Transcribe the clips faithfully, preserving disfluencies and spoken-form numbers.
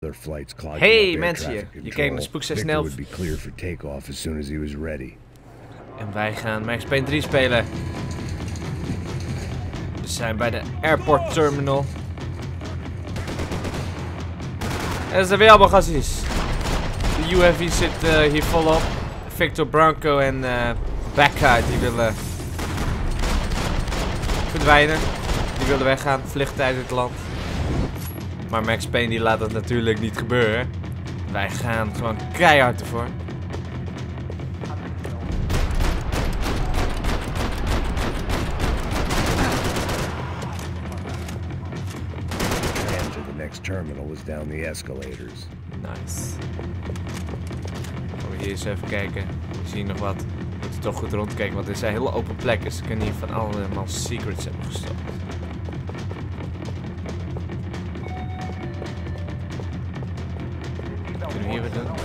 Hey mensen, je kijkt naar Spook zeshonderdelf. En wij gaan Max Payne drie spelen. We zijn bij de airport terminal. En er zijn weer allemaal gassies. De U F V zit uh, hier volop. Victor Branco en uh, Becca die willen verdwijnen. Die willen weggaan, vluchten uit het land. Maar Max Payne die laat dat natuurlijk niet gebeuren. Wij gaan gewoon keihard ervoor. Terminal was down the escalators. Nice. Gaan we hier eens even kijken. We zien nog wat. We moeten toch goed rondkijken, want dit zijn hele open plekken. Ze kunnen hier van allemaal secrets hebben gestopt. Kunnen we hier weer doen?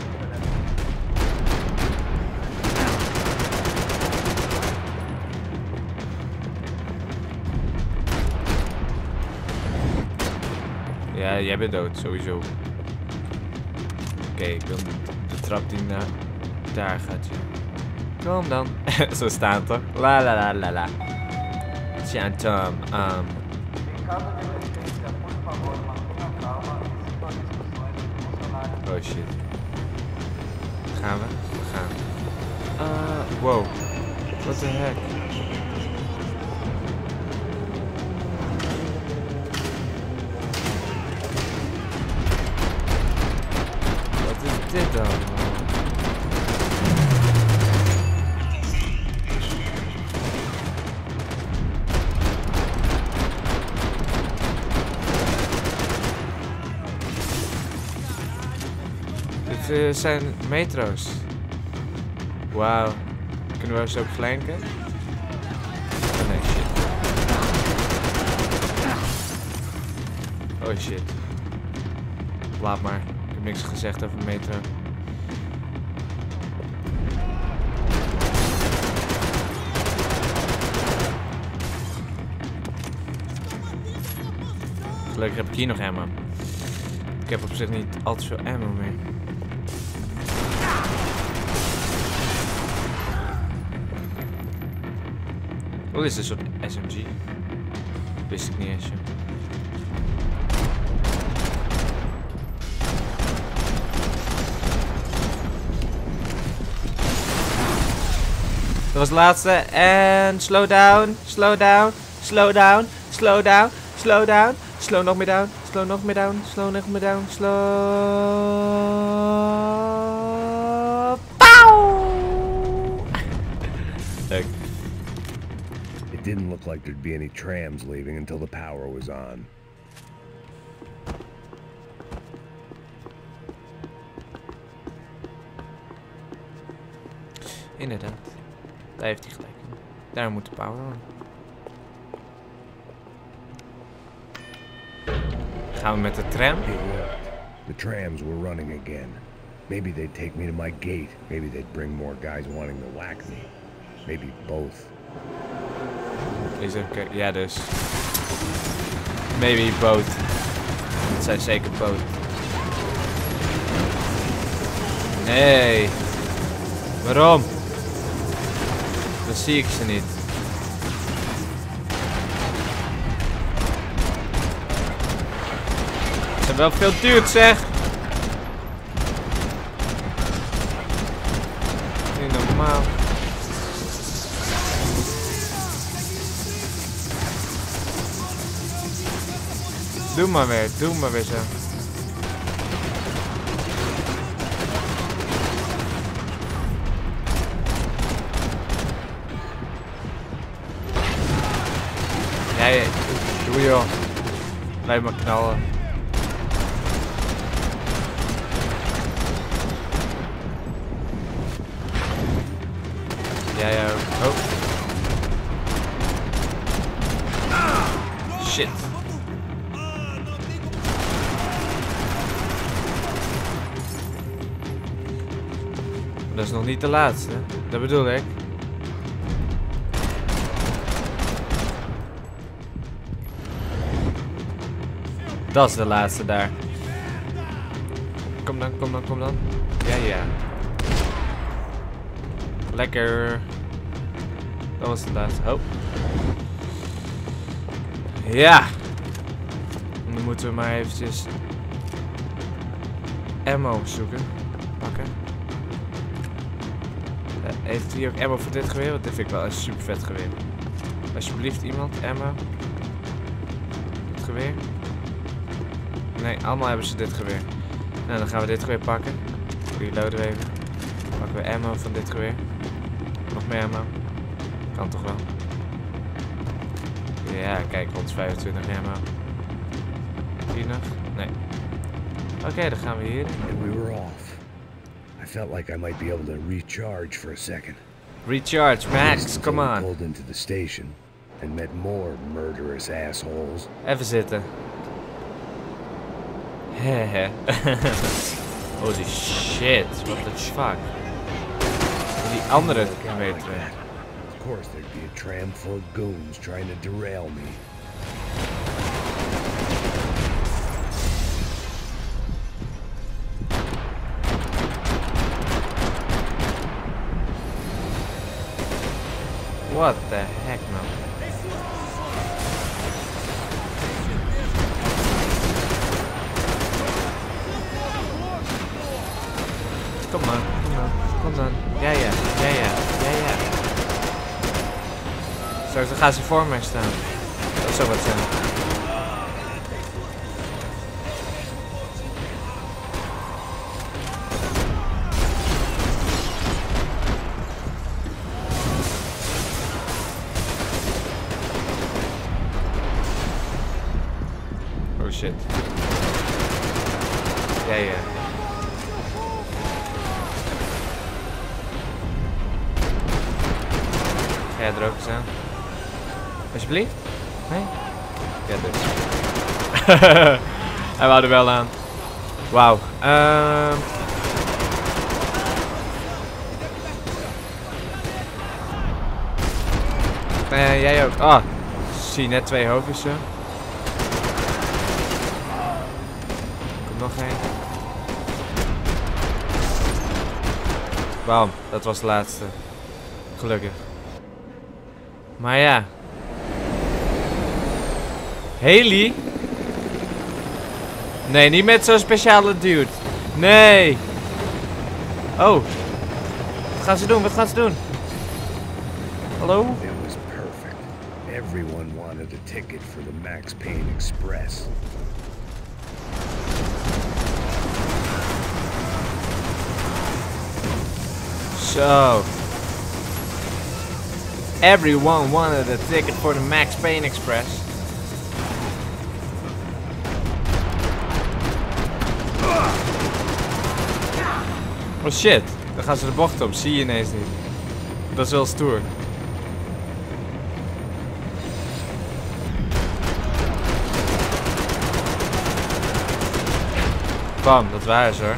Ja, jij bent dood, sowieso. Oké, okay, ik wil de, de trap die naar daar gaat. Ja. Kom dan. Zo staan toch? La la la la la. Tja, Tom. Um. Oh shit. Gaan we? We gaan. Uh, wow. What the heck? Dit dan? Dit uh, zijn metro's. Wauw. Kunnen we ze ook flanken? Oh nee, shit. Oh shit. Laat maar. Ik heb niks gezegd over metro. Gelukkig heb ik hier nog ammo. Ik heb op zich niet al te veel ammo meer. Wat is dit soort S M G? Wist ik niet eens. Dat was de laatste. En slow down, slow down, slow down, slow down, slow down, slow nog meer down, slow nog meer down, slow nog meer down, slow. Pauw! Leuk. It didn't look like there'd be any trams leaving until the power was on. Inderdaad. Daar heeft hij gelijk in. Daar moet de power aan. Gaan we met de tram? The trams were running again. Maybe they'd take me to my gate. Maybe they'd bring more guys wanting to whack me. Maybe both. Is er, ja, dus. Maybe both. Het zijn zeker both. Nee. Waarom? Dan zie ik ze niet. Ze zijn wel veel duur, zeg. Niet normaal. Doe maar weer, doe maar weer zo. Nee, doe joh. Blijf maar knallen. Jij ook. Oh. Shit. Dat is nog niet de laatste. Dat bedoel ik. Dat is de laatste daar. Kom dan, kom dan, kom dan. Ja, ja. Lekker. Dat was het laatste. Oh. Ja. En dan moeten we maar eventjes ammo zoeken. Pakken. Uh, heeft hier ook ammo voor dit geweer? Want dit vind ik wel een super vet geweer. Alsjeblieft iemand, ammo. Dit geweer. Nee, allemaal hebben ze dit geweer. Nou, dan gaan we dit geweer pakken. Reloaden we even. Pakken we ammo van dit geweer. Nog meer ammo. Kan toch wel. Ja, kijk, honderdvijfentwintig ammo. Hier nog? Nee. Oké, okay, dan gaan we hier. And we were off. I felt like I might be able to recharge for a second. Recharge, Max, come on. I pulled into the station and met more murderous assholes. Even zitten. Hehe. Holy shit, what the fuck. Die andere weten we. Of course there'd be a tram full of goons trying to derail me. What the heck, man? Kom dan, kom dan, kom dan. Ja, ja, ja, ja, ja, ja. Zo, dan gaan ze voor mij staan. Dat zou wat zijn. Oh shit. Ja, ja. Ga jij er ook eens aan? Alsjeblieft? Nee? Ja, dus. Hij wou er wel aan. Wauw. Uh... Uh, jij ook. Ah, oh, zie net twee hoofdjes zo. Komt nog één. Bam, dat was de laatste. Gelukkig. Maar ja. Haley? Nee, niet met zo'n speciale dude. Nee. Oh. Wat gaan ze doen? Wat gaan ze doen? Hallo? It was perfect. Everyone wanted a ticket for the Max Payne Express. So. Everyone wanted a ticket for the Max Payne Express. Oh shit, dan gaan ze de bocht op, zie je ineens niet. Dat is wel stoer. Bam, dat waren ze hoor.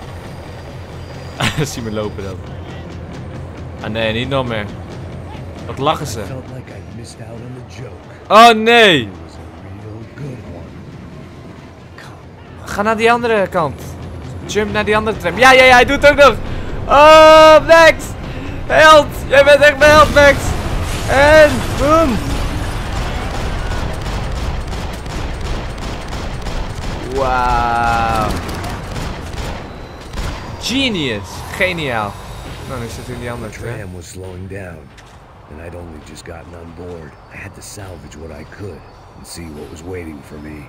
Zie me lopen dan. Ah nee, niet nog meer. Wat lachen ze? Oh nee! Ga naar die andere kant. Jump naar die andere tram. Ja, ja, ja, hij doet het ook nog. Oh, Max! Held! Jij bent echt mijn held, Max! En boom! Wauw! Genius! Geniaal! Nou, nu zit in die andere tram. The tram was slowing down, and I'd only just gotten on board. I had to salvage what I could and see what was waiting for me.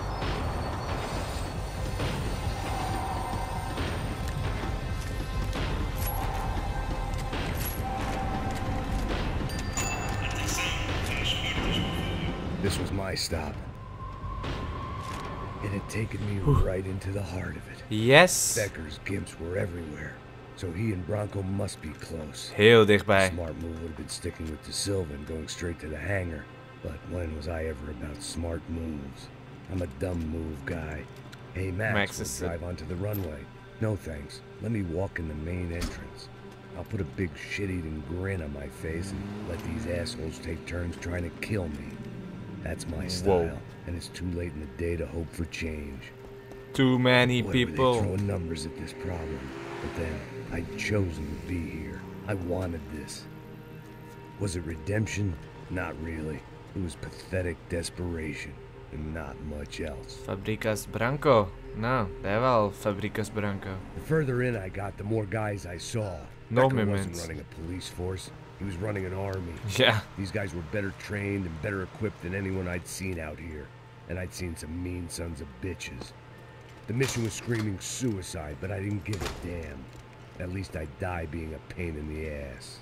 This was my stop. It had taken me right into the heart of it. Yes. Becker's gimps were everywhere, so he and Bronco must be close. Heel dichtbij. Smart move would have been sticking with De Silva and going straight to the hangar. But when was I ever about smart moves? I'm a dumb move guy. Hey Max, Max let's is drive onto the runway. No thanks. Let me walk in the main entrance. I'll put a big shit-eating grin on my face and let these assholes take turns trying to kill me. That's my style, Whoa. and it's too late in the day to hope for change. Too many Boy, were they people. throwing numbers at this problem. But then, I'd chosen to be here. I wanted this. Was it redemption? Not really. It was pathetic desperation. And not much else. Fabricas Branco. Nou, daar hebben we al Fabricas Branco. The further in I got, the more guys I saw. Nog Becker meer wasn't mensen. running a police force. He was running an army. Ja. These guys were better trained and better equipped than anyone I'd seen out here. And I'd seen some mean sons of bitches. The mission was screaming suicide, but I didn't give a damn. At least I'd die being a pain in the ass.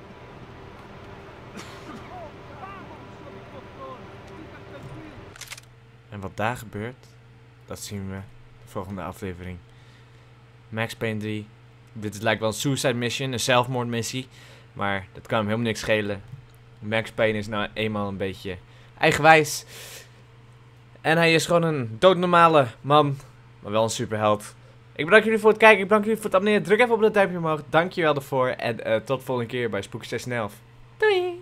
En wat daar gebeurt, dat zien we de volgende aflevering. Max Payne drie. Dit lijkt wel een suicide mission, een zelfmoordmissie. Maar dat kan hem helemaal niks schelen. Max Payne is nou eenmaal een beetje eigenwijs. En hij is gewoon een doodnormale man, maar wel een superheld. Ik bedank jullie voor het kijken, ik bedank jullie voor het abonneren. Druk even op dat duimpje omhoog, dankjewel daarvoor. En uh, tot de volgende keer bij Spooky zestien elf. Doei!